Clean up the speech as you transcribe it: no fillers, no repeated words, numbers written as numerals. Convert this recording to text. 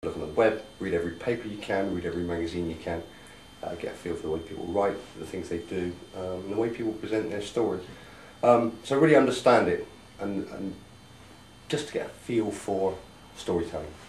Look on the web, read every paper you can, read every magazine you can, get a feel for the way people write, the things they do, and the way people present their stories. So really understand it, and just to get a feel for storytelling.